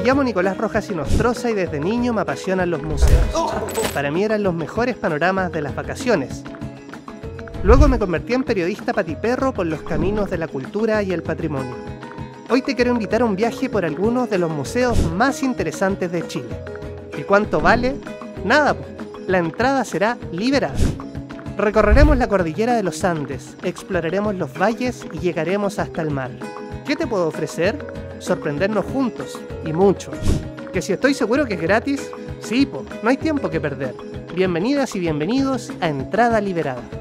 llamo Nicolás Rojas Inostroza y desde niño me apasionan los museos. Para mí eran los mejores panoramas de las vacaciones. Luego me convertí en periodista patiperro por los caminos de la cultura y el patrimonio. Hoy te quiero invitar a un viaje por algunos de los museos más interesantes de Chile. ¿Y cuánto vale? Nada, la entrada será liberada. Recorreremos la cordillera de los Andes, exploraremos los valles y llegaremos hasta el mar. ¿Qué te puedo ofrecer? Sorprendernos juntos, y mucho. ¿Que si estoy seguro que es gratis? Sí, no hay tiempo que perder. Bienvenidas y bienvenidos a Entrada Liberada.